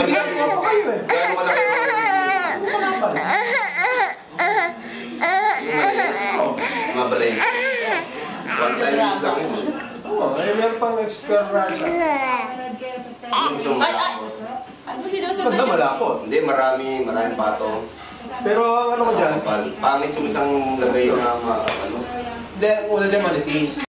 Nagagawa pa kayo eh. Kaya wala kayo. Mga balay. One time use lang yun. Oo, meron pang experience. Ano sinusunod Ganda malapot. Hindi, maraming patong. Pero ang ano ko dyan? Pangit yung isang lagay na ano. Hindi, una dyan manipis.